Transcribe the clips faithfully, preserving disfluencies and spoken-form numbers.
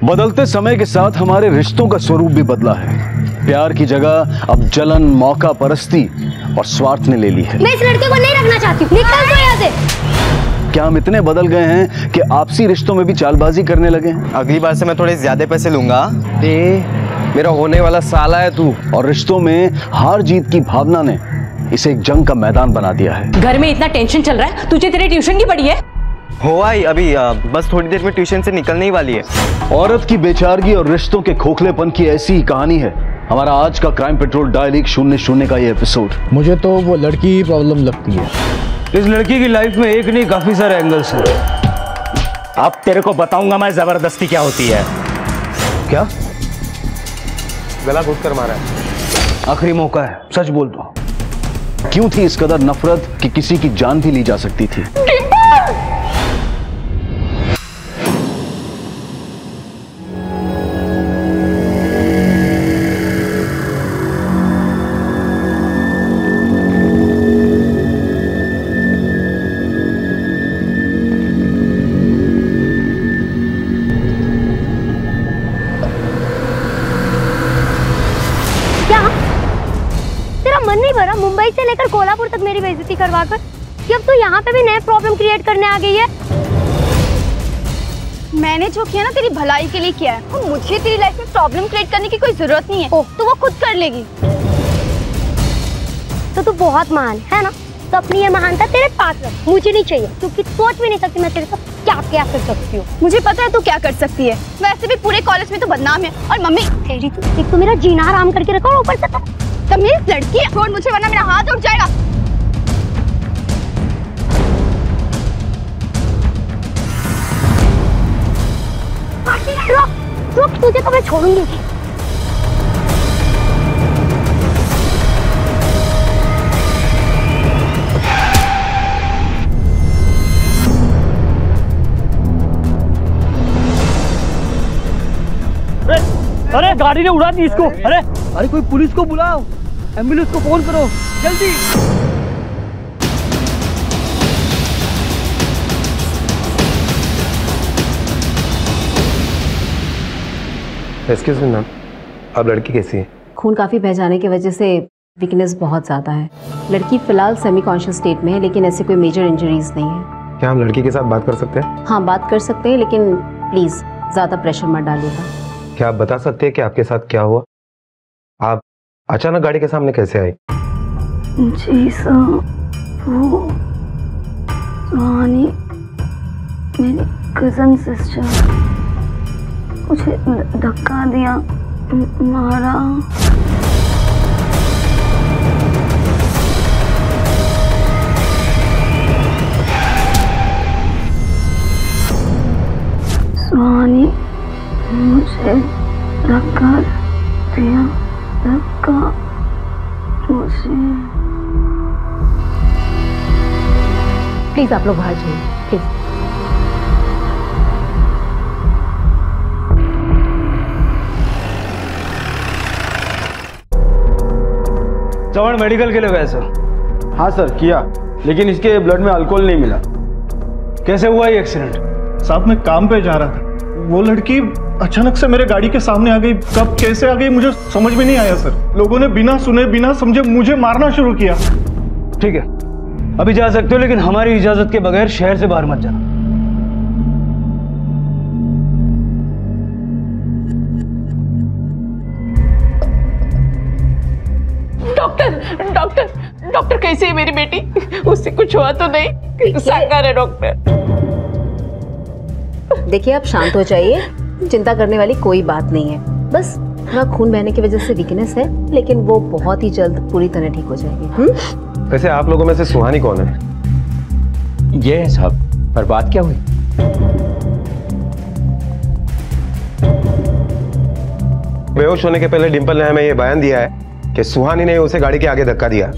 बदलते समय के साथ हमारे रिश्तों का स्वरूप भी बदला है। प्यार की जगह अब जलन, मौका परस्ती और स्वार्थ ने ले ली है। मैं इस लड़के को नहीं रखना चाहती हूँ, निकल दो यहाँ से। क्या हम इतने बदल गए हैं कि आपसी रिश्तों में भी चालबाजी करने लगे हैं? अगली बार से मैं थोड़े ज्यादा पैसे लूंगा। ए, मेरा होने वाला साला है तू। और रिश्तों में हार जीत की भावना ने इसे एक जंग का मैदान बना दिया है। घर में इतना टेंशन चल रहा है, तुझे तेरे ट्यूशन की पड़ी है? हो आई अभी आ, बस थोड़ी देर में ट्यूशन से निकलने ही वाली है। औरत की बेचारगी और रिश्तों के खोखलेपन की ऐसी ही कहानी है हमारा आज का क्राइम पेट्रोल डायल एक शून्य शून्य का ये एपिसोड। मुझे तो वो लड़की ही प्रॉब्लम लगती है। इस लड़की की लाइफ में एक नहीं काफी सारे एंगल्स हैं। अब तेरे को बताऊंगा मैं जबरदस्ती क्या होती है। क्या? गला घोट कर मारा है। आखिरी मौका है, सच बोल दो। क्यों थी इस कदर नफरत कि किसी की जान भी ली जा सकती थी? मुंबई से लेकर कोल्हापुर तक मेरी बेइज्जती करवा कर कि अब तो यहाँ पे भी नए प्रॉब्लम क्रिएट करने आ गई है। मैंने जो किया ना तेरी भलाई के लिए किया है, और मुझे तेरी लाइफ में प्रॉब्लम क्रिएट करने की कोई जरूरत नहीं है। ओह, तो वो खुद कर लेगी। तो तू बहुत महान है ना, तो अपनी ये महानता तेरे पास रख, मुझे नहीं चाहिए, क्योंकि सोच भी नहीं सकती मैं तेरे साथ क्या क्या कर सकती हूँ। मुझे पता है तू क्या कर सकती है, वैसे भी पूरे कॉलेज में तो बदनाम है। और मम्मी तेरी तो एक तो मेरा जीना हराम करके रखा, ऊपर से तमीज लड़की है। छोड़ मुझे वरना मेरा हाथ उठ जाएगा। रुक रुक, तुझे तो मैं छोड़ूंगी। अरे गाड़ी ने उड़ा दी इसको। अरे अरे कोई पुलिस को बुलाओ, एम्बुलेंस को फोन करो जल्दी। एक्सक्यूज मी मैम, अब लड़की कैसी है? खून काफी बह जाने की वजह से वीकनेस बहुत ज्यादा है। लड़की फिलहाल सेमी कॉन्शियस स्टेट में है, लेकिन ऐसे कोई मेजर इंजरीज नहीं है। क्या हम लड़की के साथ बात कर सकते हैं? हाँ बात कर सकते हैं, लेकिन प्लीज ज्यादा प्रेशर मत डालिएगा। क्या आप बता सकते हैं कि आपके साथ क्या हुआ? आप अचानक गाड़ी के सामने कैसे आई? जी सर, वो सुहानी मेरी कजन सिस्टर, मुझे धक्का दिया, मारा। सुहानी मुझे धक्का दिया, धक्का मुझे। प्लीज आप लोग बाहर जाइए प्लीज। चौहान मेडिकल के लिए गए सर? हाँ सर किया, लेकिन इसके ब्लड में अल्कोहल नहीं मिला। कैसे हुआ ये एक्सीडेंट? साहब मैं काम पे जा रहा था, वो लड़की अचानक से मेरे गाड़ी के सामने आ गई। कब कैसे आ गई मुझे समझ में नहीं आया सर। लोगों ने बिना सुने बिना समझे मुझे मारना शुरू किया। ठीक है, अभी जा सकते हो, लेकिन हमारी इजाजत के बगैर शहर से बाहर मत जाना। डॉक्टर डॉक्टर डॉक्टर कैसे है मेरी बेटी? उससे कुछ हुआ तो नहीं? साकार है डॉक्टर। देखिए आप शांत हो जाइए, चिंता करने वाली कोई बात नहीं है। बस थोड़ा खून बहने की वजह से वीकनेस है, लेकिन वो बहुत ही जल्द पूरी तरह ठीक हो जाएगी। वैसे आप लोगों में से सुहानी कौन है? ये है साहब, पर बात क्या हुई? बेहोश होने के पहले डिंपल ने हमें यह बयान दिया है कि सुहानी ने उसे गाड़ी के आगे धक्का दिया।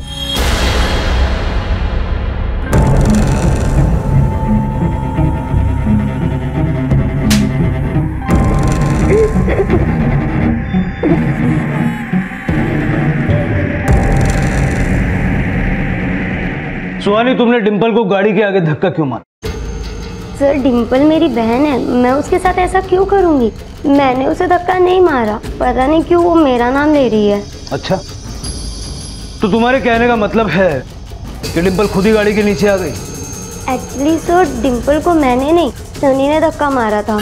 सुहानी, तुमने डिंपल को गाड़ी के आगे धक्का क्यों मारा? सर डिम्पल मेरी बहन है, मैं उसके साथ ऐसा क्यों करूंगी? मैंने उसे धक्का नहीं मारा, पता नहीं क्यों वो मेरा नाम ले रही है। अच्छा, तो तुम्हारे कहने का मतलब है कि डिम्पल खुद ही गाड़ी के नीचे आ गई? एक्चुअली सर डिम्पल को मैंने नहीं, सनी ने धक्का मारा था।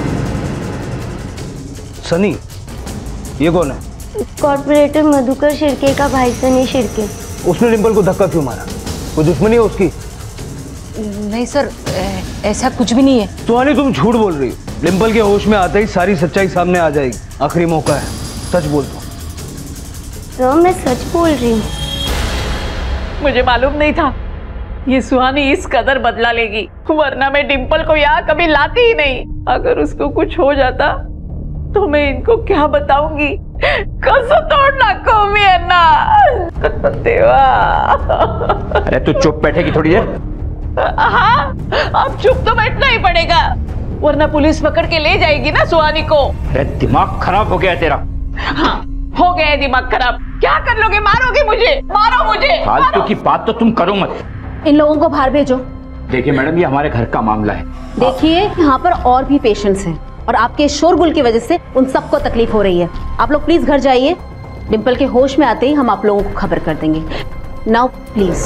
सनी? ये कौन है? कॉर्पोरेटर मधुकर शिर्के का भाई सनी शिर्के। उसने डिम्पल को धक्का क्यों मारा? कोई दुश्मनी है उसकी? नहीं सर, ऐसा कुछ भी नहीं है। सुहानी तुम झूठ बोल रही हो। डिम्पल के होश में आते ही सारी सच्चाई सामने आ जाएगी। आखिरी मौका है, सच बोल दो। सर मैं सच बोल रही हूँ। मुझे मालूम नहीं था ये सुहानी इस कदर बदला लेगी, वरना मैं डिम्पल को यहाँ कभी लाती ही नहीं। अगर उसको कुछ हो जाता तो मैं इनको क्या बताऊंगी? कसम तोड़ना को भी है ना देवा। अरे तू चुप बैठेगी थोड़ी देर? हाँ, अब चुप तो बैठना ही पड़ेगा, वरना पुलिस पकड़ के ले जाएगी ना सुहानी को। अरे दिमाग खराब हो गया है तेरा। हाँ, हो गया है दिमाग खराब। क्या कर लोगे? मारोगे मुझे? मारो मुझे। फालतू की बात तो तुम करो मत। इन लोगों को बाहर भेजो। देखिए मैडम, ये हमारे घर का मामला है। देखिए यहाँ पर और भी पेशेंट्स हैं और आपके शोरगुल की वजह से उन सबको तकलीफ हो रही है। आप लोग प्लीज घर जाइए। डिम्पल के होश में आते ही हम आप लोगों को खबर कर देंगे। Now please.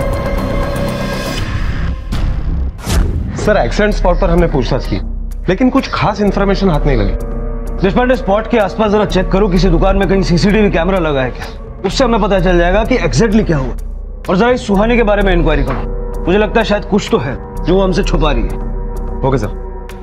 Sir accident spot पर हमने पूछताछ की, लेकिन कुछ खास इंफॉर्मेशन हाथ नहीं लगी। डिस्पेंडर स्पॉट के आसपास जरा चेक करो, किसी दुकान में कहीं सीसीटीवी कैमरा लगा है क्या? उससे हमें पता चल जाएगा कि एग्जैक्टली क्या हुआ। और जरा इस सुहानी के बारे में इंक्वायरी करो। मुझे लगता है शायद कुछ तो है जो वो हमसे छुपा रही है। Okay sir.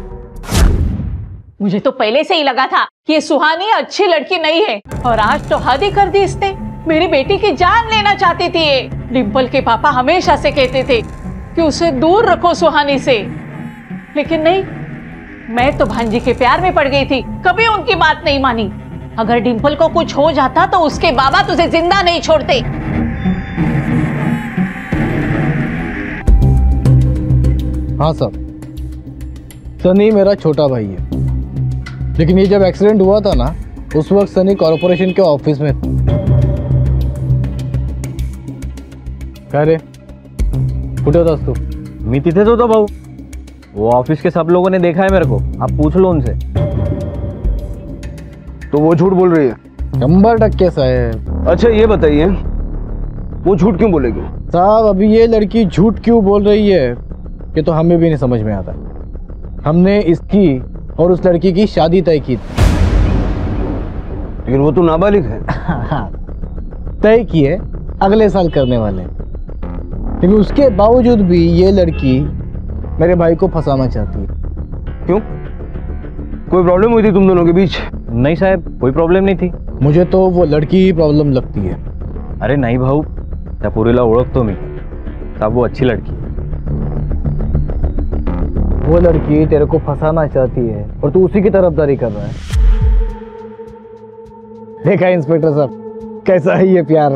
मुझे तो पहले से ही लगा था कि ये सुहानी अच्छी लड़की नहीं है, और आज तो हद ही कर दी इसने। मेरी बेटी की जान लेना चाहती थी ये। डिम्पल के पापा हमेशा से कहते थे कि उसे दूर रखो सुहानी से, लेकिन नहीं, मैं तो भांजी के प्यार में पड़ गई थी, कभी उनकी बात नहीं मानी। अगर डिम्पल को कुछ हो जाता तो उसके बाबा तुझे जिंदा नहीं छोड़ते। हाँ सर, सनी मेरा छोटा भाई है, लेकिन ये जब एक्सीडेंट हुआ था ना, उस वक्त सनी कॉर्पोरेशन के ऑफिस में था। क्या रे, कुठे होतास तू? मी तिथेच होतो भाऊ। वो ऑफिस के सब लोगों ने देखा है मेरे को, आप पूछ लो उनसे। तो वो झूठ बोल रही है? शंबर टक्के साहब। अच्छा ये बताइए, वो झूठ क्यों बोलेगी? साहब अभी ये लड़की झूठ क्यों बोल रही है ये तो हमें भी नहीं समझ में आता। हमने इसकी और उस लड़की की शादी तय की थी। लेकिन वो तो नाबालिग है। तय की है, अगले साल करने वाले, लेकिन उसके बावजूद भी ये लड़की मेरे भाई को फंसाना चाहती है। क्यों? कोई प्रॉब्लम हुई थी तुम दोनों के बीच? नहीं साहब, कोई प्रॉब्लेम नहीं थी। मुझे तो वो लड़की ही प्रॉब्लम लगती है। अरे नहीं भाऊ, त्या पोरीला ओळखतो मी। साहब वो अच्छी लड़की है। वो लड़की तेरे को फंसाना चाहती है और तू उसी की तरफदारी कर रहा है। देखा इंस्पेक्टर साहब, कैसा है ये प्यार।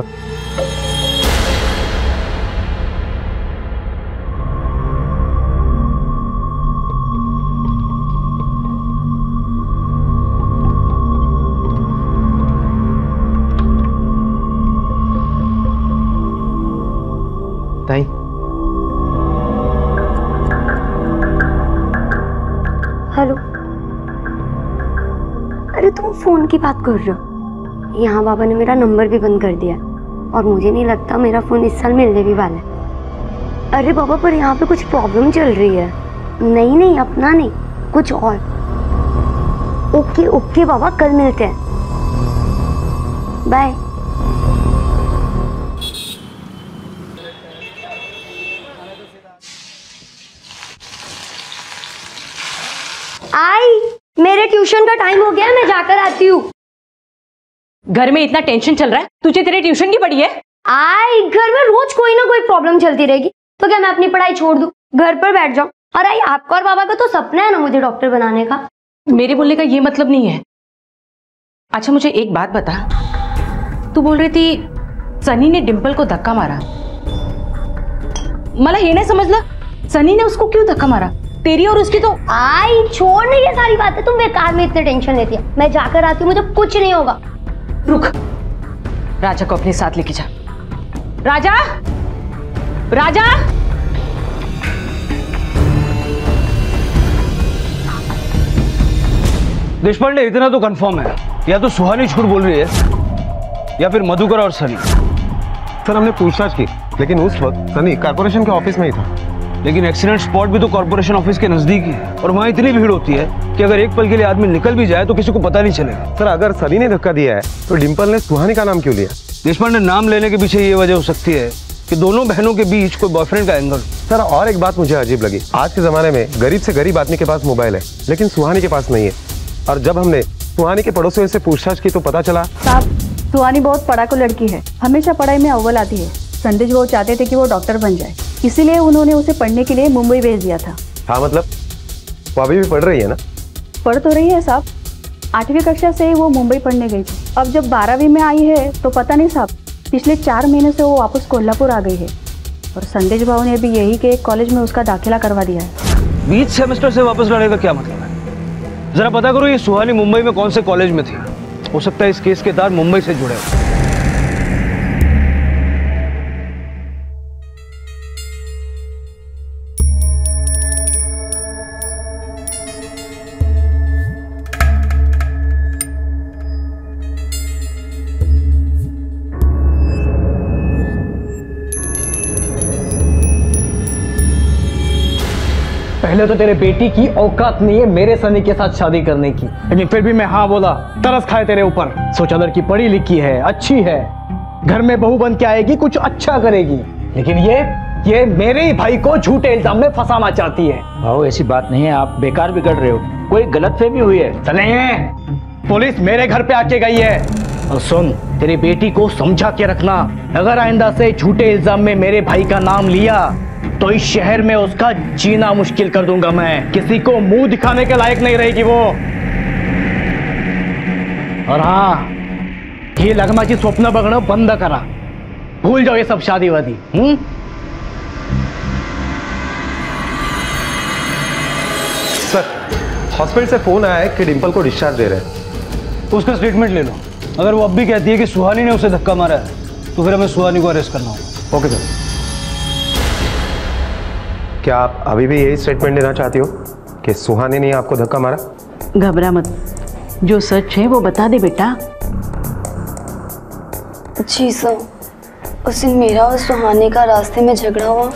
ताई, हेलो। अरे तुम फोन की बात कर रहे हो? यहाँ बाबा ने मेरा नंबर भी बंद कर दिया, और मुझे नहीं लगता मेरा फोन इस साल मिलने भी वाला है। अरे बाबा, पर यहाँ पे कुछ प्रॉब्लम चल रही है। नहीं नहीं, अपना नहीं, कुछ और। ओके ओके बाबा, कल मिलते हैं, बाय। आई, मेरे ट्यूशन का टाइम हो गया, मैं जाकर आती हूँ। घर में इतना टेंशन चल रहा है, तुझे तेरे ट्यूशन की पड़ी है? आई, घर में रोज कोई ना कोई प्रॉब्लम चलती रहेगी, तो क्या मैं अपनी पढ़ाई छोड़ दूं, घर पर बैठ जाऊं? और आई, आपका और बाबा का तो सपना है ना मुझे डॉक्टर बनाने का। मेरे बोलने का ये मतलब नहीं है। अच्छा मुझे एक बात बता, तू बोल रही थी सनी ने डिम्पल को धक्का मारा। मला ये नहीं समझला, सनी ने उसको क्यों धक्का मारा? तेरी और उसकी तो। आई छोड़ नहीं, ये सारी बातें तुम बेकार में इतने टेंशन लेती है। मैं जाकर आती हूँ, मुझे कुछ नहीं होगा। रुक, राजा को अपने साथ लेके जा। राजा, राजा, देशपांडे इतना तो कंफर्म है, या तो सुहानी झूठ बोल रही है या फिर मधुकर और सनी। सर हमने पूछताछ की, लेकिन उस वक्त सनी कॉर्पोरेशन के ऑफिस में ही था। लेकिन एक्सीडेंट स्पॉट भी तो कॉर्पोरेशन ऑफिस के नजदीक ही है, और वहाँ इतनी भीड़ होती है कि अगर एक पल के लिए आदमी निकल भी जाए तो किसी को पता नहीं चलेगा। सर अगर सनी ने धक्का दिया है तो डिंपल ने सुहानी का नाम क्यों लिया? देशपांडे, नाम लेने के पीछे ये वजह हो सकती है कि दोनों बहनों के बीच कोई बॉयफ्रेंड का एंगल। सर और एक बात मुझे अजीब लगी, आज के जमाने में गरीब से गरीब आदमी के पास मोबाइल है, लेकिन सुहानी के पास नहीं है। और जब हमने सुहानी के पड़ोसियों से पूछताछ की तो पता चला। साहब, सुहानी बहुत पढ़ाकू लड़की है, हमेशा पढ़ाई में अव्वल आती है। संदेश वो चाहते थे कि वो डॉक्टर बन जाए, इसीलिए उन्होंने उसे पढ़ने के लिए मुंबई भेज दिया था। हाँ मतलब वो अभी भी पढ़ रही है ना? पढ़ तो रही है साहब, आठवीं कक्षा से ही वो मुंबई पढ़ने गई थी। अब जब बारहवीं में आई है तो पता नहीं साहब, पिछले चार महीने से वो वापस कोल्हापुर आ गई है, और संदेश भाव ने भी यही के एक कॉलेज में उसका दाखिला करवा दिया है। बीच सेमेस्टर से वापस लाने का क्या मतलब है? जरा पता करो ये सुहानी मुंबई में कौन से कॉलेज में थी। हो सकता है इस केस के तार मुंबई से जुड़े हो। पहले तो तेरे बेटी की औकात नहीं है मेरे सनी के साथ शादी करने की, लेकिन फिर भी मैं हाँ बोला। तरस खाए तेरे ऊपर। सोचा लड़की पढ़ी लिखी है, अच्छी है, घर में बहू बन के आएगी, कुछ अच्छा करेगी, लेकिन ये ये मेरे ही भाई को झूठे इल्जाम में फंसाना चाहती है। भाव ऐसी बात नहीं है, आप बेकार बिगड़ रहे हो, कोई गलतफहमी हुई है। चले पुलिस मेरे घर पे आके गई है। और सुन, तेरी बेटी को समझा के रखना, अगर आइंदा से झूठे इल्जाम में मेरे भाई का नाम लिया तो इस शहर में उसका जीना मुश्किल कर दूंगा मैं। किसी को मुंह दिखाने के लायक नहीं रहेगी वो। और हाँ, ये लग्नाची स्वप्न बघणं बंद करा, भूल जाओ ये सब शादी वादी। हम्म सर हॉस्पिटल से फोन आया है कि डिंपल को डिस्चार्ज दे रहे हैं। उसका स्टेटमेंट ले लो। अगर वो अब भी कहती है कि सुहानी ने उसे धक्का मारा है तो फिर हमें सुहानी को अरेस्ट करना होगा। Okay sir. क्या आप अभी भी यही स्टेटमेंट देना चाहती हो कि सुहानी ने आपको धक्का मारा? घबरा मत, जो सच है वो बता दे बेटा। जी सर, उस दिन मेरा और सुहानी का रास्ते में झगड़ा हुआ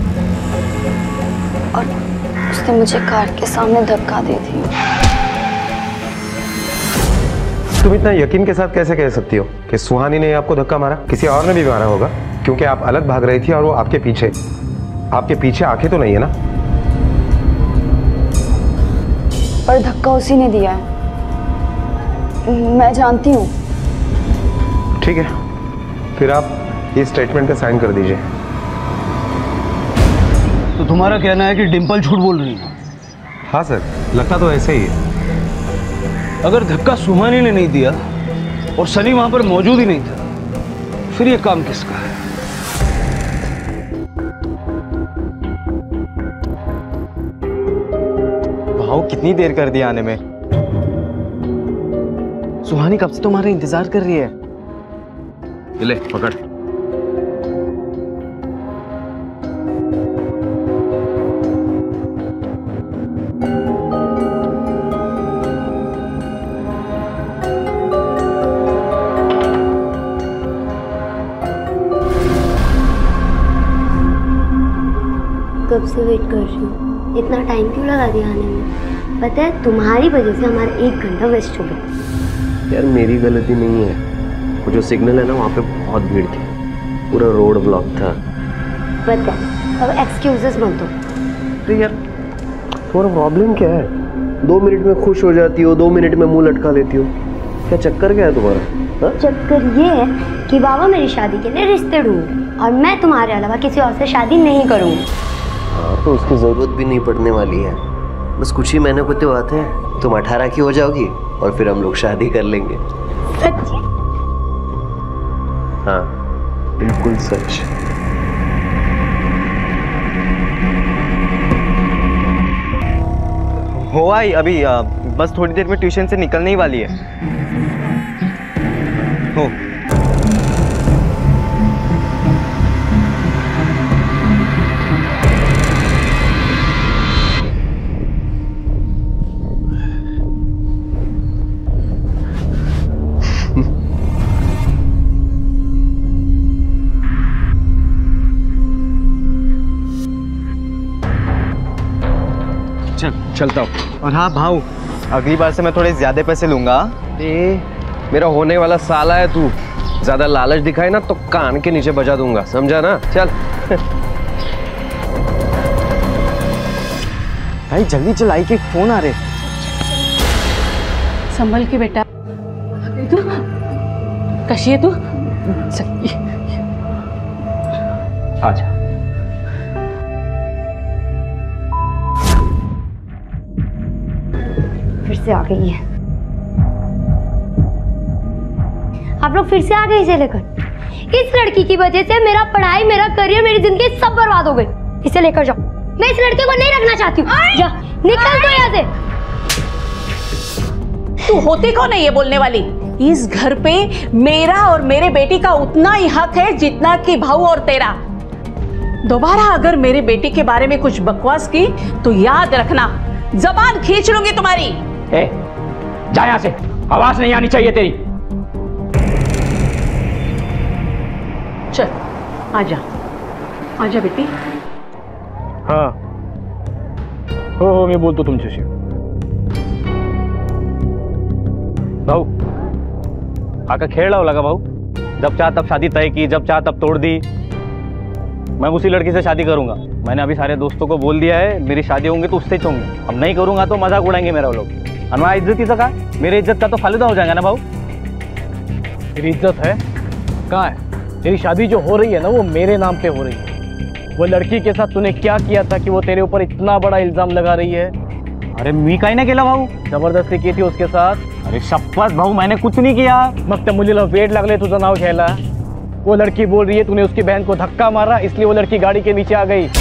और उसने मुझे कार के सामने धक्का दे दिया। तुम इतना यकीन के साथ कैसे कह सकती हो कि सुहानी ने आपको धक्का मारा? किसी और ने भी मारा होगा, क्योंकि आप अलग भाग रही थी और वो आपके पीछे आपके पीछे आंखें तो नहीं है ना? पर धक्का उसी ने दिया है, मैं जानती हूँ। ठीक है, फिर आप इस स्टेटमेंट पे साइन कर दीजिए। तो तुम्हारा कहना है कि डिंपल झूठ बोल रही है? हाँ सर, लगता तो ऐसे ही है। अगर धक्का सुहानी ने नहीं दिया और सनी वहां पर मौजूद ही नहीं था, फिर ये काम किसका है? भाव कितनी देर कर दी आने में? सुहानी कब से तुम्हारा इंतजार कर रही है। ले पकड़। कब से वेट कर रही हूँ, इतना टाइम क्यों लगा दिया आने में? पता है तुम्हारी वजह से हमारा एक घंटा वेस्ट हो गया। यार मेरी गलती नहीं है, वो जो सिग्नल है ना वहाँ पे बहुत भीड़ थी, पूरा रोड ब्लॉक था। पता है, अब एक्सक्यूजेस मत दो। अरे यार तुम्हारा प्रॉब्लम क्या है? दो मिनट में खुश हो जाती हो, दो मिनट में मुंह लटका लेती हो, क्या चक्कर क्या है तुम्हारा? चक्कर ये है कि बाबा मेरी शादी के लिए रिश्ते ढूंढ और मैं तुम्हारे अलावा किसी और से शादी नहीं करूँगी। हाँ तो उसकी जरूरत भी नहीं पड़ने वाली है, बस कुछ ही महीने को तो आते हैं, तुम अठारह की हो जाओगी और फिर हम लोग शादी कर लेंगे। सच? हाँ बिल्कुल सच। हो आई अभी आ, बस थोड़ी देर में ट्यूशन से निकलने ही वाली है। हो चल चलता हूँ। और हाँ भाऊ, अगली बार से मैं थोड़े ज्यादा पैसे लूंगा। ए, मेरा होने वाला साला है तू, ज्यादा लालच दिखाए ना तो कान के नीचे बजा दूंगा, समझा ना? चल। भाई जल्दी चल, आई के फोन आ रहे। संभल के बेटा। तू कशी है तू? आजा। फिर से आ गई है। आप लोग फिर से आ गए इसे लेकर। इस लड़की की वजह से मेरा पढ़ाई, मेरा करियर, मेरी जिंदगी सब बर्बाद हो गई। इसे लेकर जाओ। मैं इस लड़के को नहीं रखना चाहती हूँ। जा, निकल तो यहाँ से। तू होती कौन है ये बोलने वाली? इस घर पे मेरा और मेरे बेटी का उतना ही हक है जितना कि भाऊ और तेरा। दोबारा अगर मेरे बेटी के बारे में कुछ बकवास की तो याद रखना, जबान खींच लूंगी तुम्हारी। ए, जा यहाँ से, आवाज नहीं आनी चाहिए तेरी। चल आजा, आजा बेटी। हाँ हो हो मैं बोलतो तुमच्याशी। भाऊ आका खेल रहा लगा भाऊ, जब चाह तब शादी तय की, जब चाह तब तोड़ दी। मैं उसी लड़की से शादी करूंगा। मैंने अभी सारे दोस्तों को बोल दिया है, मेरी शादी होंगी तो उससे ही होंगी। अब नहीं करूंगा तो मजाक उड़ाएंगे मेरा वो लोग। अनवा इज्जत का, मेरी इज्जत का तो फालूदा हो जाएगा ना भाऊ। तेरी इज्जत है कहाँ है? तेरी शादी जो हो रही है ना वो मेरे नाम पे हो रही है। वो लड़की के साथ तूने क्या किया था कि वो तेरे ऊपर इतना बड़ा इल्जाम लगा रही है? अरे मी काही नाही केला भाऊ, जबरदस्ती की थी उसके साथ। अरे शपथ भाऊ मैंने कुछ नहीं किया। मग त्या मुलीला वेड लागले तुझं नाव घ्यायला। वो लड़की बोल रही है तूने उसकी बहन को धक्का मारा इसलिए वो लड़की गाड़ी के नीचे आ गई।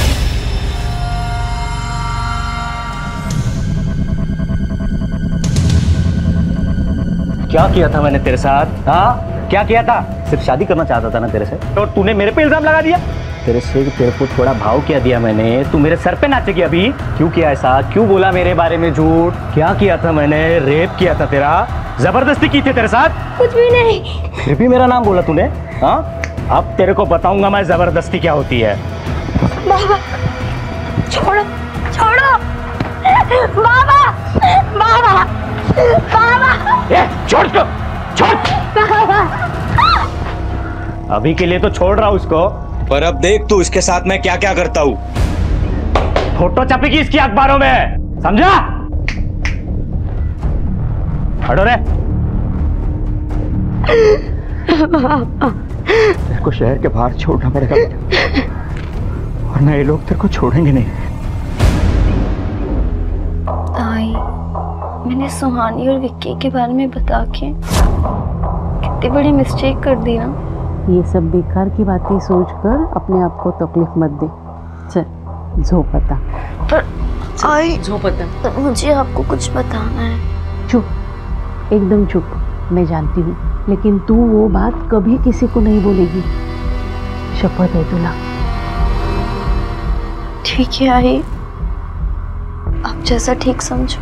क्या किया था मैंने तेरे साथ? हाँ क्या किया था? सिर्फ शादी करना चाहता था ना तेरे से, तो तूने मेरे पे इल्जाम लगा दिया। तेरे से तेरे को थोड़ा भाव क्या दिया मैंने? तू मेरे सर पे नाचेगी अभी? क्यों किया ऐसा? क्यों बोला मेरे बारे में झूठ? क्या किया था मैंने? रेप किया था तेरा? जबरदस्ती की थी तेरे साथ? कुछ भी नहीं। फिर भी मेरा नाम बोला तूने? हाँ अब तेरे को बताऊंगा मैं जबरदस्ती क्या होती है। बाबा छोड़ो, छोड़ो। बाबा, बाबा, बाबा। ए, छोड़ दो, छोड़। अभी के लिए तो छोड़ रहा हूं उसको, पर अब देख तू इसके साथ मैं क्या क्या करता हूं। फोटो छपेगी इसकी अखबारों में, समझा? हटो रे। तेरे को शहर के बाहर छोड़ना पड़ेगा वरना ये लोग तेरे को छोड़ेंगे नहीं। ताई, मैंने सुहानी और विक्की के बारे में बता के कितनी बड़ी मिस्टेक कर दी ना। ये सब बेकार की बातें सोचकर अपने आप को तकलीफ मत दे। चल झोपता। पर आई झोपता, मुझे आपको कुछ बताना है। चुप, एकदम चुप। मैं जानती हूँ लेकिन तू वो बात कभी किसी को नहीं बोलेगी, शपथ है तुला। ठीक है आई, आप जैसा ठीक समझो।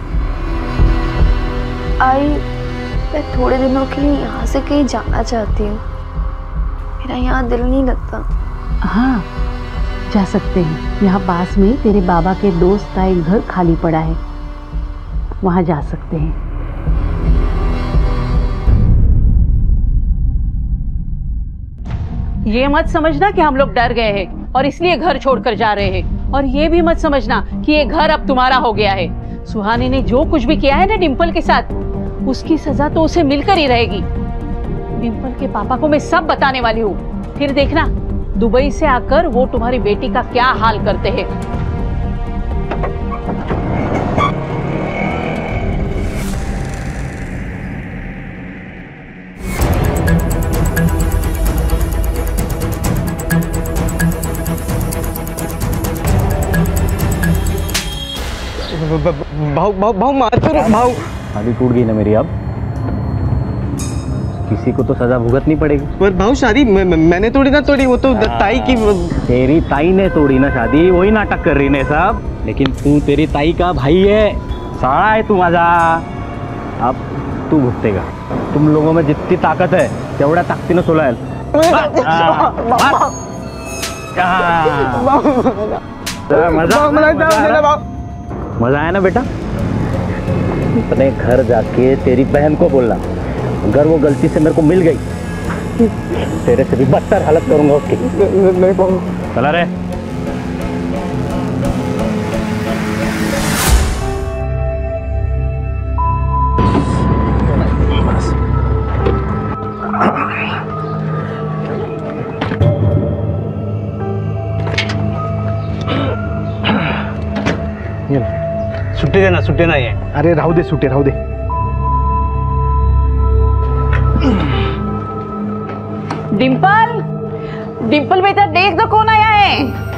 आई मैं थोड़े दिनों के लिए यहाँ से कहीं जाना चाहती हूँ, मेरा यहाँ दिल नहीं लगता। हाँ जा सकते हैं, यहाँ पास में तेरे बाबा के दोस्त का एक घर खाली पड़ा है, वहाँ जा सकते हैं। ये मत समझना कि हम लोग डर गए हैं और इसलिए घर छोड़कर जा रहे हैं, और ये भी मत समझना कि ये घर अब तुम्हारा हो गया है। सुहानी ने जो कुछ भी किया है ना डिम्पल के साथ, उसकी सजा तो उसे मिलकर ही रहेगी। डिम्पल के पापा को मैं सब बताने वाली हूँ, फिर देखना दुबई से आकर वो तुम्हारी बेटी का क्या हाल करते हैं। भाव भाव भाव मार करो भाव। शादी टूट गई ना मेरी, अब किसी को तो सजा भुगतनी पड़ेगी। पर भाव शादी मैं, मैंने तोड़ी ना तोड़ी, वो तो ताई की। तेरी ताई ने तोड़ी ना शादी, वही नाटक कर रही ने सब। लेकिन तू तेरी ताई का भाई है, साड़ा है तू माझा। अब तू भुगतेगा। तुम लोगों में जितनी ताकत है तेवढ्या ताकदीनं सोलायल। मजा आया ना बेटा? अपने घर जाके तेरी बहन को बोलना, अगर वो गलती से मेरे को मिल गई तेरे से भी बदतर हालत करूंगा उसकी। नहीं पाऊंगा। चला रे। छुट्टी देना, छुट्टी ना ये। अरे राहू दे, छुट्टी राहू दे। डिंपल, डिंपल बेटा देख दो कोण आया आहे.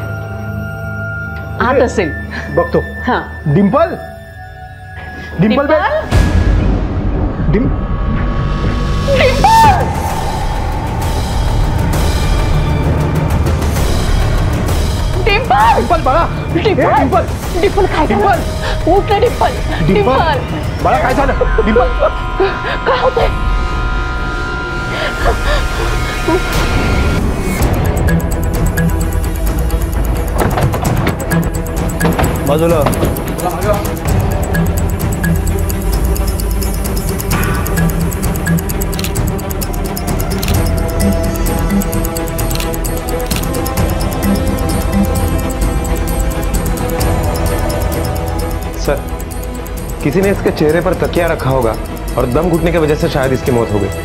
आत असेल. बघतो. हाँ. डिंपल, डिंपल बे डिम डिंपल डिंपल डिंपल बाळा. डिंपल डिंपल डिंपल काय झालं? उठ ना डिंपल. डिंपल बाळा काय झालं? डिंपल काय होतंय? बाजूला. सर, किसी ने इसके चेहरे पर तकिया रखा होगा और दम घुटने की वजह से शायद इसकी मौत हो गई।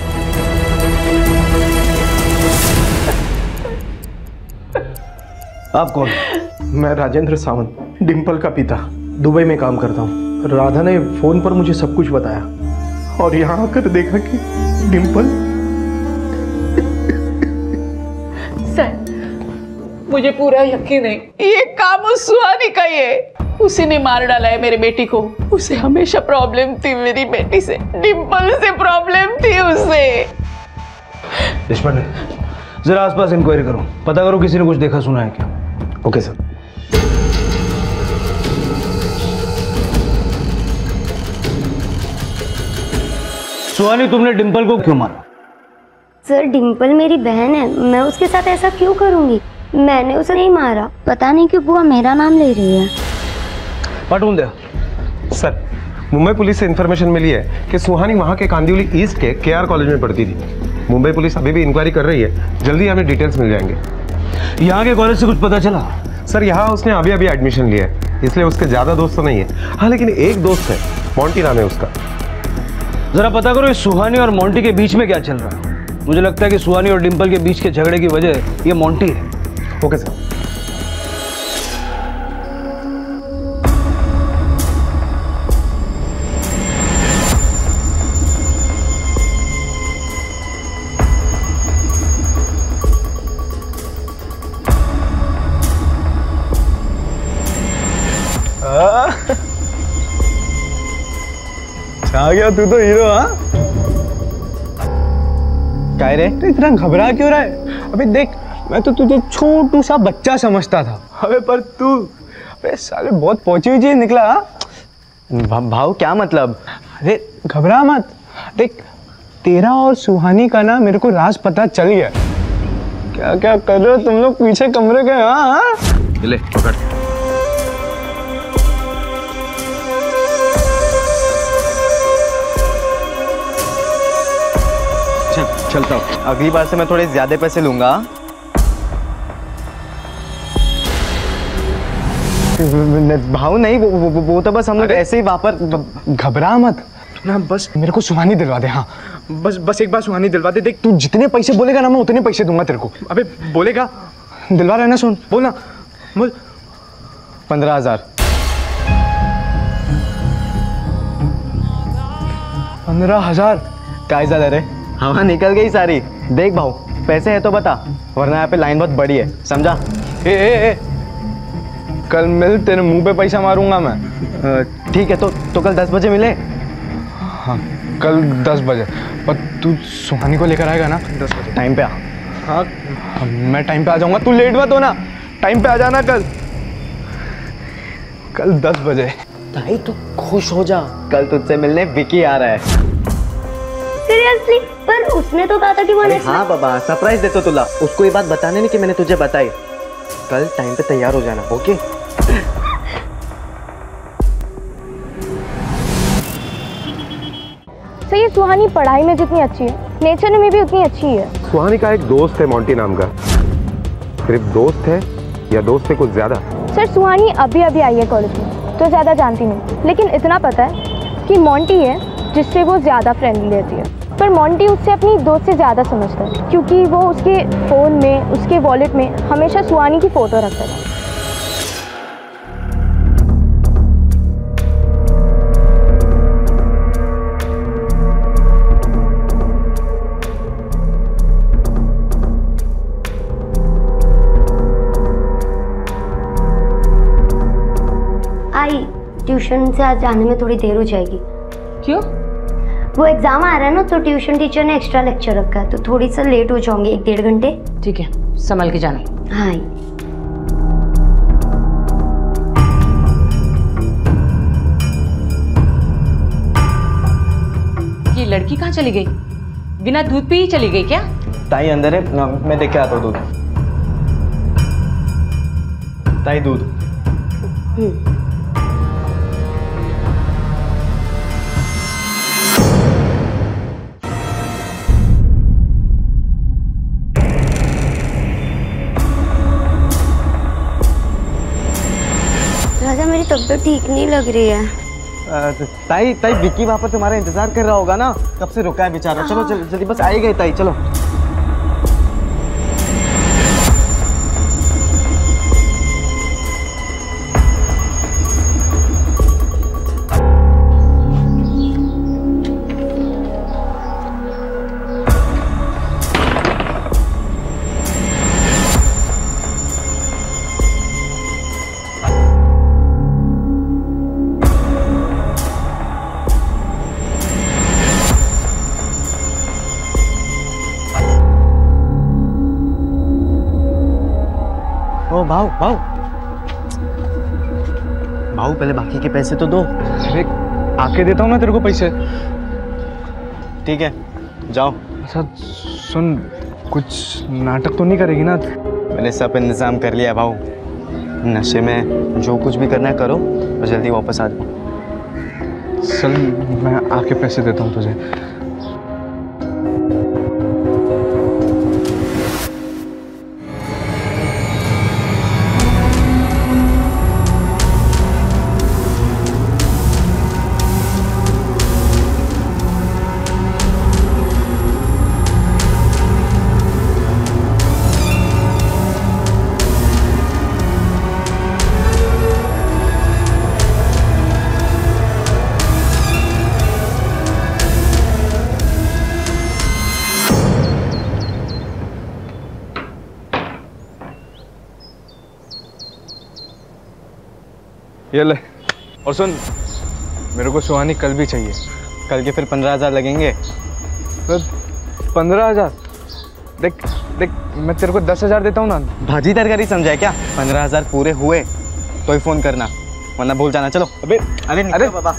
आप कौन? मैं राजेंद्र सावंत, डिंपल का पिता, दुबई में काम करता हूँ। राधा ने फोन पर मुझे सब कुछ बताया और यहाँ आकर देखा कि डिंपल। सर, मुझे पूरा यकीन है ये काम उस सुहानी का ही है. उसी ने मार डाला है मेरी बेटी को. उसे हमेशा प्रॉब्लम थी मेरी बेटी से. डिंपल से प्रॉब्लम थी उसे. देशपांडे, जरा आसपास इंक्वायरी करो, पता करो किसी ने कुछ देखा सुना है क्या. Okay sir. सुहानी, तुमने डिंपल को क्यों मारा? सर, डिंपल मेरी बहन है, मैं उसके साथ ऐसा क्यों करूंगी? मैंने उसे नहीं मारा. पता नहीं क्यों बुआ मेरा नाम ले रही है. पटून दे. सर, मुंबई पुलिस से इंफॉर्मेशन मिली है कि सुहानी वहां के कांदिवली ईस्ट के केआर कॉलेज में पढ़ती थी. मुंबई पुलिस अभी भी इंक्वायरी कर रही है, जल्दी हमें डिटेल्स मिल जाएंगे. यहाँ के कॉलेज से कुछ पता चला? सर, यहाँ उसने अभी अभी एडमिशन लिया है, इसलिए उसके ज्यादा दोस्त तो नहीं है. हाँ, लेकिन एक दोस्त है, मोंटी नाम है उसका. जरा पता करो इस सुहानी और मोंटी के बीच में क्या चल रहा है. मुझे लगता है कि सुहानी और डिंपल के बीच के झगड़े की वजह ये मोंटी है. Okay sir. आ गया तू तो हीरो. हाँ, क्या रे, तो इतना घबरा क्यों रहा है? अबे देख, मैं तो तुझे छोटू सा बच्चा समझता था. अबे पर तू, अबे साले बहुत पहुंची हुई चीज निकला. भा, भाव क्या मतलब? अरे घबरा मत. देख, तेरा और सुहानी का ना मेरे को राज पता चल गया. क्या क्या कर रहे हो तुम लोग पीछे कमरे के? हाँ, ले पकड़. चलता हूँ. अगली बार से मैं थोड़े ज्यादा पैसे लूंगा. भाव नहीं, वो, वो, वो तो बस हम लोग ऐसे ही वहां पर. घबरा मत ना, बस मेरे को सुहानी दिलवा दे. हाँ, बस बस एक बार सुहानी दिलवा दे. देख, तू जितने पैसे बोलेगा ना मैं उतने पैसे दूंगा तेरे को. अबे बोलेगा, दिलवा रहा है ना? सुन, बोल ना, बोल. पंद्रह हजार. पंद्रह हजार क्या ज्यादा रे? हवा निकल गई सारी. देख भाव, पैसे है तो बता, वरना यहाँ पे लाइन बहुत बड़ी है, समझा? ए, ए, ए, कल मिल, तेरे मुंह पे पैसा मारूंगा मैं. ठीक है, तो तो कल दस बजे मिले. हाँ, कल दस बजे. पर तू सुहानी को लेकर आएगा ना? दस बजे टाइम पे आ. हाँ, मैं टाइम पे आ जाऊंगा. तू लेट मत हो ना, टाइम पे आ जाना कल. कल दस बजे. भाई तू खुश हो जा, कल तुझसे मिलने विकी आ रहा है. सीरियसली? पर उसने तो कहा था कि वो नेक्स्ट. हाँ बाबा, सरप्राइज देता तुला. उसको ये बात बताने नहीं कि मैंने तुझे बताई. कल टाइम पे तैयार हो जाना. ओके? सुहानी पढ़ाई में जितनी अच्छी है नेचर में भी उतनी अच्छी है। सुहानी का एक दोस्त है मोंटी नाम का। सिर्फ दोस्त है या दोस्त से कुछ ज्यादा? सर सुहानी अभी अभी आई है कॉलेज में तो ज़्यादा जानती नहीं, लेकिन इतना पता है कि मोंटी है जिससे वो ज़्यादा फ्रेंडली रहती है, पर मोंटी उससे अपनी दोस्त से ज़्यादा समझता है क्योंकि वो उसके फ़ोन में, उसके वॉलेट में हमेशा सुहानी की फ़ोटो रखता था। आई ट्यूशन से आज जाने में थोड़ी देर हो जाएगी। क्यों? वो एग्जाम आ रहा है ना तो ट्यूशन टीचर ने एक्स्ट्रा लेक्चर रखा है तो थोड़ी सा लेट हो जाऊंगी, एक डेढ़ घंटे। ठीक है, संभल के जाना। हाँ। ये लड़की कहाँ चली गई? बिना दूध पी ही चली गई क्या? ताई अंदर है, मैं देख के आता हूँ दूध। ताई दूध। राजा मेरी तबीयत ठीक नहीं लग रही है। ताई ताई विक्की वहाँ पर तुम्हारा इंतजार कर रहा होगा ना, कब से रुका है बेचारा। चलो चल, जल्दी बस आई गई ताई, चलो। ओ भाऊ भाऊ भाऊ पहले बाकी के पैसे तो दो। अरे आके देता हूँ मैं तेरे को पैसे। ठीक है जाओ। अच्छा सुन, कुछ नाटक तो नहीं करेगी ना? मैंने सब इंतजाम कर लिया भाऊ। नशे में जो कुछ भी करना है करो और जल्दी वापस आ जाओ। चल मैं आके पैसे देता हूँ तुझे। ये ले। और सुन, मेरे को सुहानी कल भी चाहिए। कल के फिर पंद्रह हजार लगेंगे। पंद्रह हजार? देख देख, मैं तेरे को दस हजार देता हूँ ना। भाजी तरकारी समझा है क्या? पंद्रह हजार पूरे हुए तो ही फोन करना, वरना भूल जाना। चलो। अबे अरे अरे बाबा।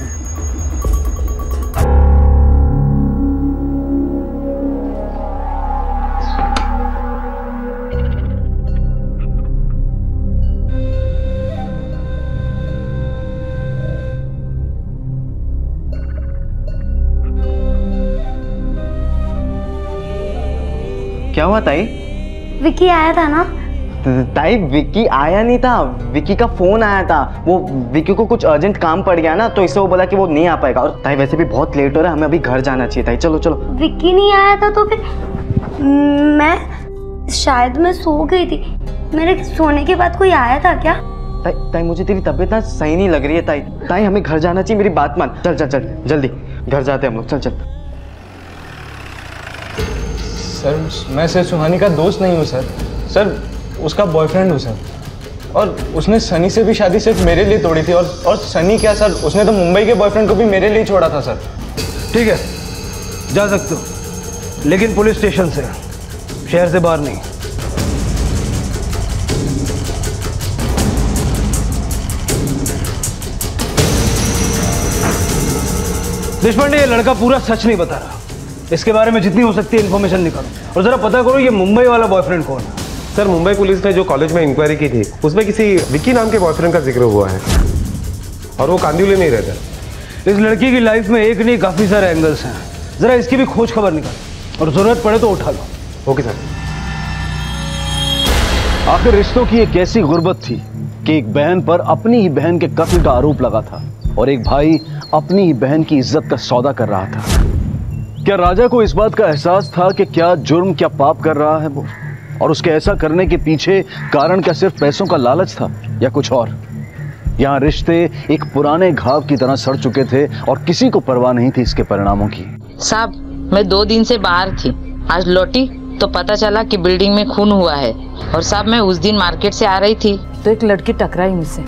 क्या हुआ ताई? विक्की आया था ना? ताई विक्की आया नहीं था, विक्की का फोन आया था। वो विक्की को कुछ अर्जेंट काम पड़ गया ना तो इससे वो बोला कि वो नहीं आ पाएगा। और ताई वैसे भी बहुत लेट हो रहा है, हमें अभी घर जाना चाहिए। ताई चलो चलो। विक्की नहीं आया था तो फिर मैं शायद मैं सो गई थी। मेरे सोने के बाद कोई आया था क्या? ताई ताई मुझे तेरी तबीयत ना सही नहीं लग रही है। ताई ताई हमें घर जाना चाहिए, मेरी बात मान। चल चल चल जल्दी घर जाते हम लोग। चल चल। सर मैं सर सुहानी का दोस्त नहीं हूँ सर। सर उसका बॉयफ्रेंड हूँ सर। और उसने सनी से भी शादी सिर्फ मेरे लिए तोड़ी थी। और और सनी क्या सर, उसने तो मुंबई के बॉयफ्रेंड को भी मेरे लिए छोड़ा था सर। ठीक है जा सकते हो, लेकिन पुलिस स्टेशन से, शहर से बाहर नहीं। देशपांडे ये लड़का पूरा सच नहीं बता रहा। इसके बारे में जितनी हो सकती है इन्फॉर्मेशन निकालो और जरा पता करो ये मुंबई वाला बॉयफ्रेंड कौन है। सर मुंबई पुलिस ने जो कॉलेज में इंक्वायरी की थी उसमें किसी विक्की नाम के बॉयफ्रेंड का जिक्र हुआ है और वो कांदिवली में ही रहता है। इस लड़की की लाइफ में एक नहीं काफी सारे एंगल्स हैं, जरा इसकी भी खोज खबर निकाल और जरूरत पड़े तो उठा लो। Okay sir. आखिर रिश्तों की एक ऐसी गुर्बत थी कि एक बहन पर अपनी ही बहन के कत्ल का आरोप लगा था और एक भाई अपनी ही बहन की इज्जत का सौदा कर रहा था। क्या राजा को इस बात का एहसास था कि क्या जुर्म क्या पाप कर रहा है वो, और उसके ऐसा करने के पीछे कारण क्या सिर्फ पैसों का लालच था या कुछ और? यहाँ रिश्ते एक पुराने घाव की तरह सड़ चुके थे और किसी को परवाह नहीं थी इसके परिणामों की। साहब, मैं दो दिन से बाहर थी, आज लौटी तो पता चला कि बिल्डिंग में खून हुआ है। और साहब, मैं उस दिन मार्केट से आ रही थी तो एक लड़की टकराई मुझसे।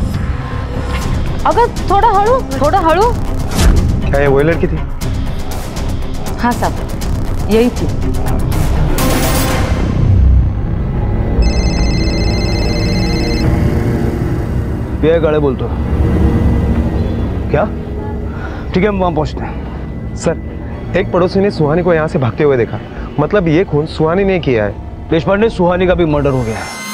अगर थोड़ा हड़ू थोड़ा हड़ू। क्या ये वही लड़की थी? हाँ साहब, यही थी। ये गाड़े बोल तो क्या? ठीक है, हम वहां पहुंचते हैं। सर, एक पड़ोसी ने सुहानी को यहाँ से भागते हुए देखा। मतलब ये खून सुहानी ने किया है। देशपांडे, सुहानी का भी मर्डर हो गया है।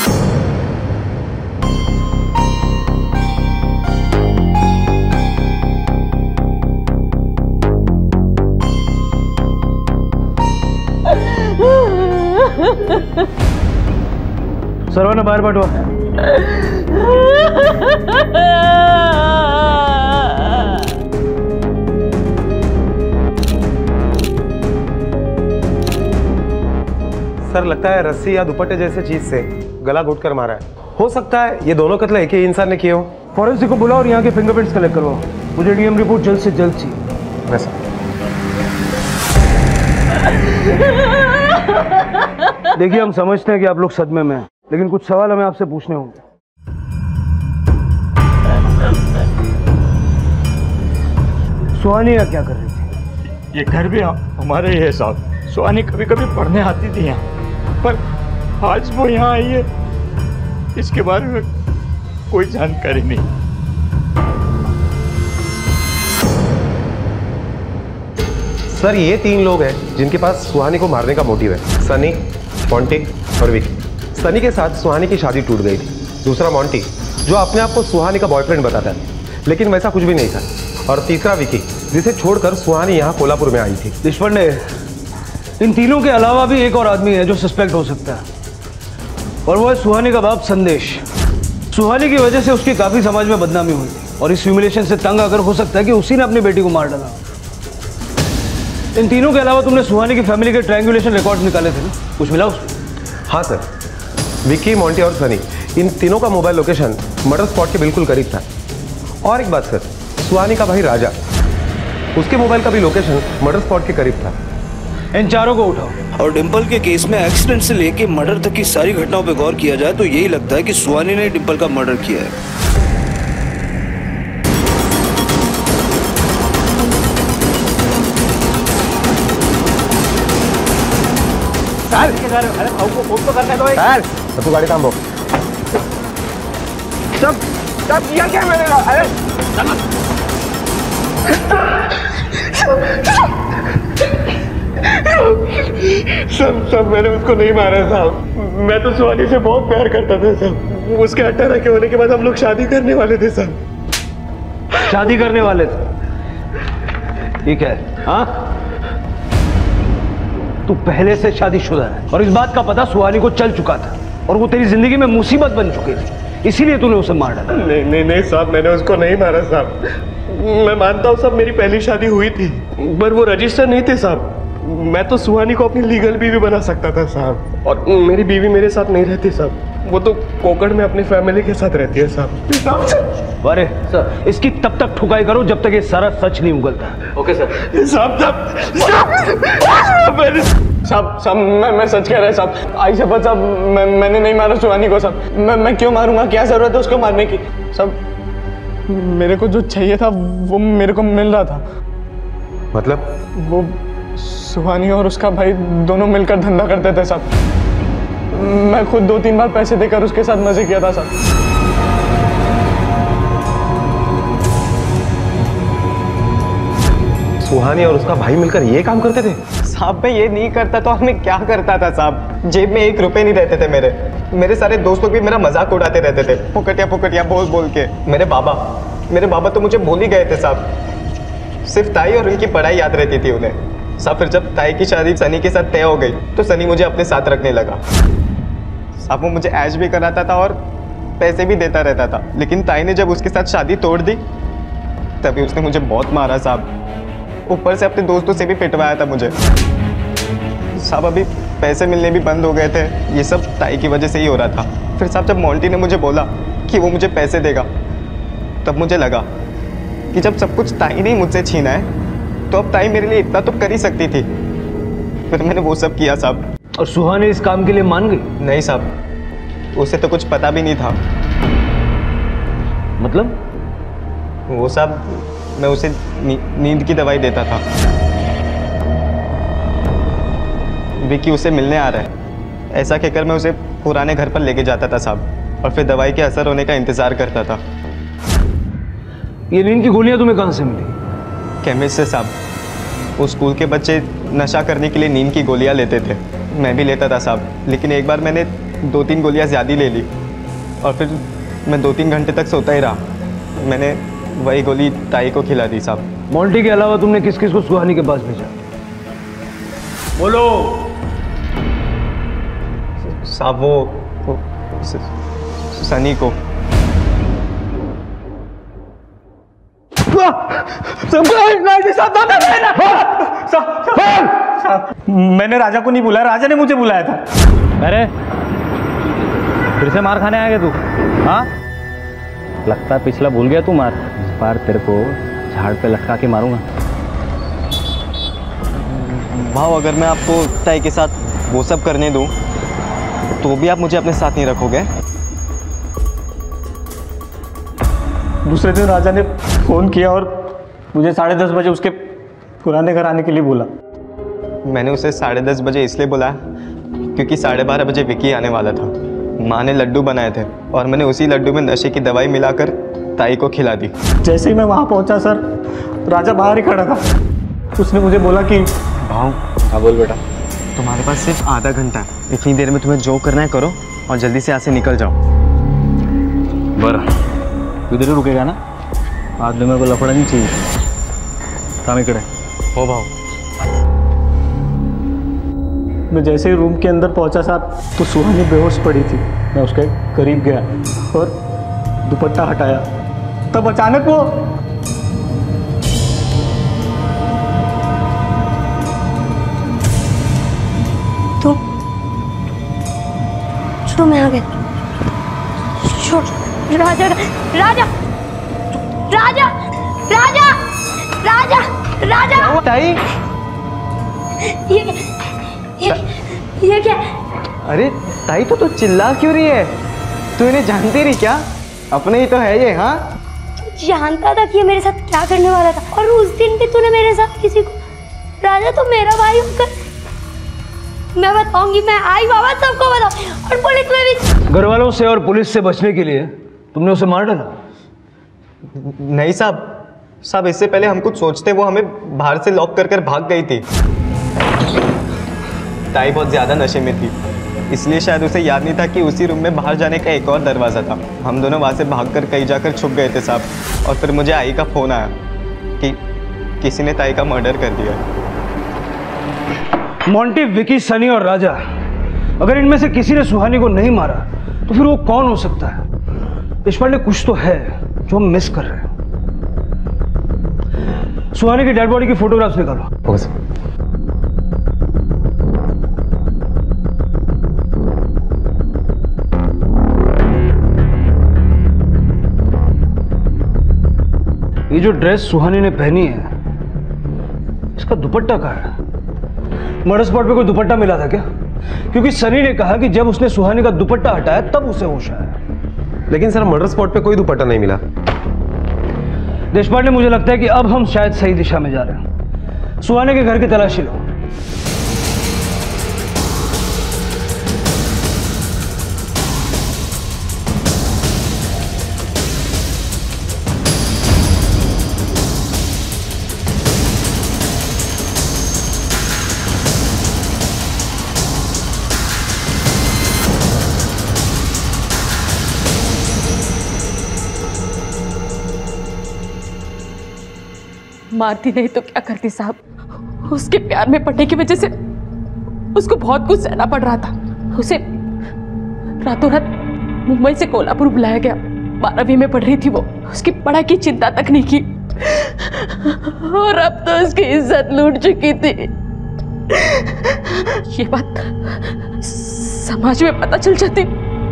सर्वांना बाहेर पाठवा। सर, लगता है रस्सी या दुपट्टे जैसे चीज से गला घोट कर मारा है। हो सकता है ये दोनों कत्ल एक ही इंसान ने किए हो। फॉरेंसिक को बुलाओ और यहाँ के फिंगरप्रिंट्स कलेक्ट करवाओ। मुझे डीएम रिपोर्ट जल्द से जल्द चाहिए। वैसा देखिए, हम समझते हैं कि आप लोग सदमे में हैं, लेकिन कुछ सवाल हमें आपसे पूछने होंगे। सुहानी क्या कर रही थी? ये घर भी हमारे ही है साहब। सुहानी कभी कभी पढ़ने आती थी यहाँ, पर आज वो यहाँ आई है, इसके बारे में कोई जानकारी नहीं। सर, ये तीन लोग हैं जिनके पास सुहानी को मारने का मोटिव है। सनी, मोंटी और विकी। सनी के साथ सुहानी की शादी टूट गई थी। दूसरा मोंटी, जो अपने आप को सुहानी का बॉयफ्रेंड बताता है, लेकिन वैसा कुछ भी नहीं था। और तीसरा विकी, जिसे छोड़कर सुहानी यहाँ कोल्हापुर में आई थी। देशपांडे, इन तीनों के अलावा भी एक और आदमी है जो सस्पेक्ट हो सकता है, और वो है सुहानी का बाप संदेश। सुहानी की वजह से उसकी काफी समाज में बदनामी हुई और इस ह्यूमिलेशन से तंग आकर हो सकता है कि उसी ने अपनी बेटी को मार डाला। इन तीनों के अलावा तुमने सुहानी की फैमिली के ट्रायंगुलेशन रिकॉर्ड निकाले थे ना, कुछ मिला उसमें? हाँ सर, विक्की, मोंटी और सनी, इन तीनों का मोबाइल लोकेशन मर्डर स्पॉट के बिल्कुल करीब था। और एक बात सर, सुहानी का भाई राजा, उसके मोबाइल का भी लोकेशन मर्डर स्पॉट के करीब था। इन चारों को उठाओ। और डिंपल के केस में एक्सीडेंट से लेके मर्डर तक की सारी घटनाओं पर गौर किया जाए तो यही लगता है कि सुहानी ने डिंपल का मर्डर किया है। अरे को फोन तो करने दो यार। तो तू गाड़ी थांबो। सब सब किया क्या मैंने? अरे सब सब मैंने उसको नहीं मारा साहब। मैं तो सुहानी से बहुत प्यार करता था साहब। उसके अठारह के होने के बाद हम लोग शादी करने वाले थे साहब। शादी करने वाले थे? ठीक है। हाँ, तू पहले से शादीशुदा है और इस बात का पता सुहानी को चल चुका था और वो तेरी जिंदगी में मुसीबत बन चुकी थी, इसीलिए तूने उसे मार डाला। नहीं नहीं नहीं साहब, मैंने उसको नहीं मारा साहब। मैं मानता हूँ साहब, मेरी पहली शादी हुई थी, पर वो रजिस्टर नहीं थे साहब। मैं तो सुहानी को अपनी लीगल बीवी बना सकता था साहब, और मेरी बीवी मेरे साथ नहीं रहती साहब। वो तो कोकड़ में अपनी फैमिली के साथ रहती है साहब। अरे सर, इसकी तब तक ठुकाई करो जब तक ये सारा सच नहीं उगलता। Okay sir. साहब साहब साहब मैं मैं सच कह रहा है साहब। आई शपथ साहब, मैं मैंने नहीं मारा सुहानी को साहब। मैं मैं क्यों मारूंगा? क्या जरूरत है उसको मारने की साहब? मेरे को जो चाहिए था वो मेरे को मिल रहा था। मतलब? वो सुहानी और उसका भाई दोनों मिलकर धंधा करते थे साहब। मैं खुद दो तीन बार पैसे देकर उसके साथ मजे किया था साहब। सुहानी और उसका भाई मिलकर ये काम करते थे? साहब, मैं ये नहीं करता तो मैं क्या करता था साहब? जेब में एक रुपए नहीं रहते थे मेरे। मेरे सारे दोस्त लोग भी मेरा मजाक उड़ाते रहते थे, पुकटिया पुकटिया बोल बोल के। मेरे बाबा मेरे बाबा तो मुझे भूल ही गए थे साहब। सिर्फ ताई और उनकी पढ़ाई याद रहती थी उन्हें। साहब फिर जब ताई की शादी सनी के साथ तय हो गई तो सनी मुझे अपने साथ रखने लगा। साहब वो मुझे ऐश भी कराता था और पैसे भी देता रहता था, लेकिन ताई ने जब उसके साथ शादी तोड़ दी तभी उसने मुझे बहुत मारा साहब। ऊपर से अपने दोस्तों से भी पिटवाया था मुझे। साहब अभी पैसे मिलने भी बंद हो गए थे, ये सब ताई की वजह से ही हो रहा था। फिर साहब जब मोंटी ने मुझे बोला कि वो मुझे पैसे देगा तब मुझे लगा कि जब सब कुछ ताई ने मुझसे छीना है तो अब ताई मेरे लिए इतना तो कर ही सकती थी। फिर मैंने वो सब किया साहब। और सुहानी इस काम के लिए मान गई? नहीं साहब, उसे तो कुछ पता भी नहीं था। मतलब? वो साहब मैं उसे नी, नींद की दवाई देता था। विकी उसे मिलने आ रहा है ऐसा कहकर मैं उसे पुराने घर पर लेके जाता था साहब, और फिर दवाई के असर होने का इंतजार करता था। ये नींद की गोलियां तुम्हें कहां से मिली? केमिस्ट से साहब। उस स्कूल के बच्चे नशा करने के लिए नींद की गोलियां लेते थे, मैं भी लेता था साहब, लेकिन एक बार मैंने दो तीन गोलियां ज़्यादा ले ली और फिर मैं दो तीन घंटे तक सोता ही रहा। मैंने वही गोली ताई को खिला दी साहब। मोंटी के अलावा तुमने किस किस को सुहानी के पास भेजा? बोलो साहब। वो, वो स, सनी को। मैंने राजा को नहीं बुलाया, राजा ने मुझे बुलाया था। अरे फिर से मार खाने आएगा तू? हाँ लगता है पिछला भूल गया तू मार। इस बार तेरे को झाड़ पे लटका के मारूंगा। भाव अगर मैं आपको ताई के साथ वो सब करने दूं तो भी आप मुझे अपने साथ नहीं रखोगे? दूसरे दिन राजा ने फोन किया और मुझे साढ़े दस बजे उसके पुराने घर आने के लिए बोला। मैंने उसे साढ़े दस बजे इसलिए बोला क्योंकि साढ़े बारह बजे विकी आने वाला था। माँ ने लड्डू बनाए थे और मैंने उसी लड्डू में नशे की दवाई मिलाकर ताई को खिला दी। जैसे ही मैं वहाँ पहुँचा सर, राजा बाहर ही खड़ा था। उसने मुझे बोला कि भाव। हाँ बोल बेटा। तुम्हारे पास सिर्फ आधा घंटा है, इतनी देर में तुम्हें जो करना है करो और जल्दी से यहाँ से निकल जाओ। बरा इधर ही रुकेगा ना? आज में मेरे को लफड़ा नहीं चाहिए। काम इकड़े हो भाव। मैं जैसे ही रूम के अंदर पहुंचा साहब तो सुहानी बेहोश पड़ी थी। मैं उसके करीब गया और दुपट्टा हटाया, तब अचानक वो तो तो मैं आ गई। छोड़ राजा राजा राजा राजा राजा राजा ताई ये ये ये क्या? अरे ताई तो तू चिल्ला क्यों रही है? तू इन्हें जानती रही क्या? अपने ही तो है ये। हाँ जानता था कि ये मेरे साथ क्या करने वाला था, और उस दिन भी तूने मेरे साथ किसी को। राजा तो मेरा भाई होकर मैं बताऊंगी, मैं आई बाबा सबको बताऊं, और पुलिस में भी। घर वालों से और पुलिस से बचने के लिए तुमने उसे मार डाला? नहीं साहब, साहब इससे पहले हम कुछ सोचते वो हमें बाहर से लॉक कर कर भाग गई थी। ताई बहुत ज्यादा नशे में थी, इसलिए शायद उसे याद नहीं था कि उसी रूम में बाहर जाने का एक और दरवाज़ा था। हम दोनों वहाँ से भागकर कहीं जाकर छुप गए थे साहब, और फिर मुझे आई का फ़ोन आया कि किसी ने ताई का मर्डर कर दिया। मोंटी, विकी, सनी और राजा, अगर इनमें से किसी ने सुहानी को नहीं मारा तो फिर वो कौन हो सकता है? देशपांडे, कुछ तो है जो हम मिस कर रहे हैं। सुहानी की डेड बॉडी की फोटोग्राफ्स निकालो। Okay sir. ये जो ड्रेस सुहानी ने पहनी है, इसका दुपट्टा कहाँ है? मर्डर स्पॉट पे कोई दुपट्टा मिला था क्या? क्योंकि सनी ने कहा कि जब उसने सुहानी का दुपट्टा हटाया तब उसे होश आया। लेकिन सर मर्डर स्पॉट पे कोई दुपट्टा नहीं मिला। देशपांडे, मुझे लगता है कि अब हम शायद सही दिशा में जा रहे हैं। सुहानी के घर की तलाशी लो। मारती नहीं तो क्या करती साहब। उसके प्यार में पड़ने की वजह से उसको बहुत कुछ सहना पड़ रहा था। उसे रातों रात मुंबई से कोल्हापुर बुलाया गया। बारहवीं में पढ़ रही थी वो, उसकी पढ़ाई की चिंता तक नहीं की और अब तो उसकी इज्जत लूट चुकी थी। ये बात समाज में पता चल जाती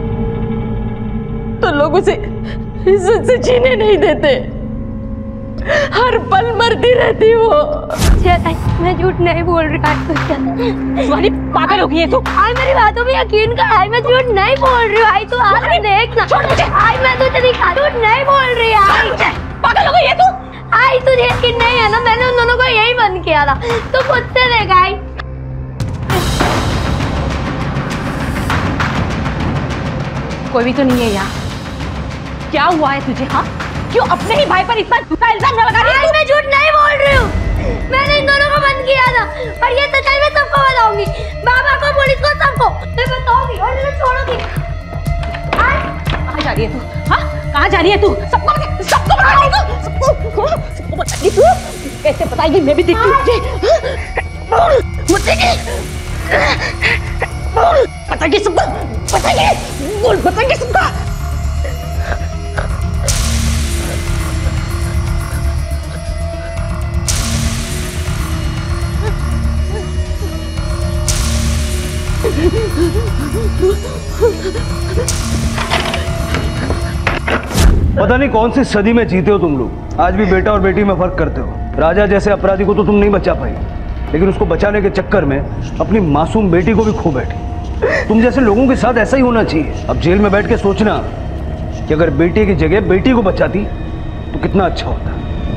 तो लोग उसे इज्जत से जीने नहीं देते। हर पल मरती रहती वो। मैं झूठ नहीं बोल रही। वाली पागल हो गई है तू। आई मेरी बातों में यकीन कर। आई मैं झूठ नहीं बोल रही। आई तू आज देख ना। छोड़ मुझे। आई मैं तुझे दिखा। झूठ नहीं बोल रही। आई पागल हो गई है तू। आई तुझे यकीन नहीं है ना, मैंने उन दोनों को यही बंद किया था। तू खुद से देख। आई कोई भी तो नहीं है यहाँ। क्या हुआ है तुझे? हाँ, क्यों अपने ही भाई पर इतना झूठा इल्जाम न लगा रही है? मैं झूठ नहीं बोल रही हूँ। मैंने इन दोनों को बंद किया था और ये सच्चाई मैं सबको बताऊंगी। बाबा को, पुलिस को, सबको मैं बताऊंगी और मैं छोड़ूंगी। कहाँ जा रही है तू? हाँ, कहाँ जा रही है तू? सबको सबको बताएगी तू? सबको सबको बताएगी तू? कैसे बताएगी? मैं भी देखती हूँ तुझे। बताएगी बताएगी सबको। बताएगी बोल। बताएगी सबको। पता नहीं कौन सी सदी में जीते हो तुम लोग। आज भी बेटा और बेटी में फर्क करते हो। राजा जैसे अपराधी को तो तुम नहीं बचा पाई, लेकिन उसको बचाने के चक्कर में अपनी मासूम बेटी को भी खो बैठी। तुम जैसे लोगों के साथ ऐसा ही होना चाहिए। अब जेल में बैठ के सोचना कि अगर बेटे की जगह बेटी को बचाती तो कितना अच्छा होता।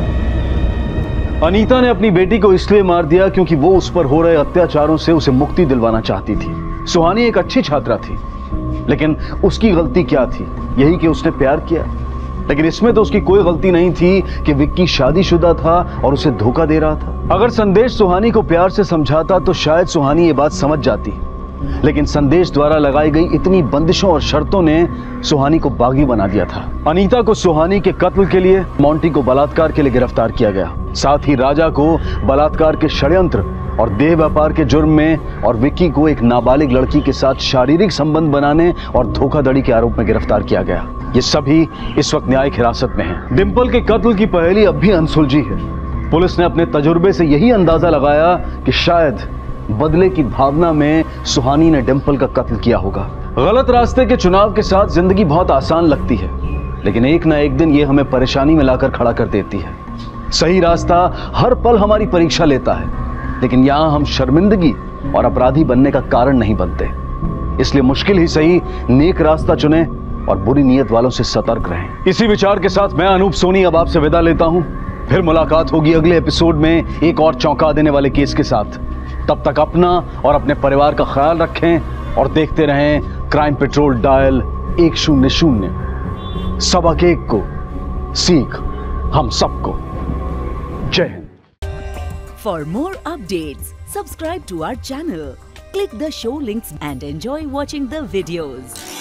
अनीता ने अपनी बेटी को इसलिए मार दिया क्योंकि वो उस पर हो रहे अत्याचारों से उसे मुक्ति दिलवाना चाहती थी। सुहानी एक अच्छी छात्रा थी, लेकिन उसकी गलती क्या थी? यही कि उसने प्यार किया। लेकिन इसमें तो उसकी कोई गलती नहीं थी कि विक्की शादीशुदा था और उसे धोखा दे रहा था। अगर संदेश सुहानी को प्यार से समझाता तो शायद सुहानी ये बात समझ जाती, लेकिन संदेश द्वारा लगाई गई इतनी बंदिशों और शर्तों ने सुहानी को बागी बना दिया था। अनीता को सुहानी के कत्ल के लिए, मोंटी को बलात्कार के लिए गिरफ्तार किया गया। साथ ही राजा को बलात्कार के षड्यंत्र और देह व्यापार के जुर्म में और विक्की को एक नाबालिग लड़की के साथ शारीरिक संबंध बनाने और धोखाधड़ी के आरोप में गिरफ्तार किया गया। ये सभी इस वक्त न्यायिक हिरासत में हैं। डिंपल के कत्ल की पहेली अब भी अनसुलझी है। पुलिस ने अपने तजुर्बे से यही अंदाजा लगाया कि शायद बदले की भावना में सुहानी ने डिंपल का कत्ल किया होगा। गलत रास्ते के चुनाव के साथ जिंदगी बहुत आसान लगती है, लेकिन एक ना एक दिन ये हमें परेशानी में लाकर खड़ा कर देती है। सही रास्ता हर पल हमारी परीक्षा लेता है, लेकिन यहां हम शर्मिंदगी और अपराधी बनने का कारण नहीं बनते। इसलिए मुश्किल ही सही नेक रास्ता चुने और बुरी नीयत वालों से सतर्क रहें। इसी विचार के साथ मैं अनूप सोनी अब आपसे विदा लेता हूं। फिर मुलाकात होगी अगले एपिसोड में एक और चौंका देने वाले केस के साथ। तब तक अपना और अपने परिवार का ख्याल रखें और देखते रहें क्राइम पेट्रोल डायल एक शून्य शून्य। सबक एक को सीख हम सबको। जय Hind. For more updates, subscribe to our channel, click the show links and enjoy watching the videos.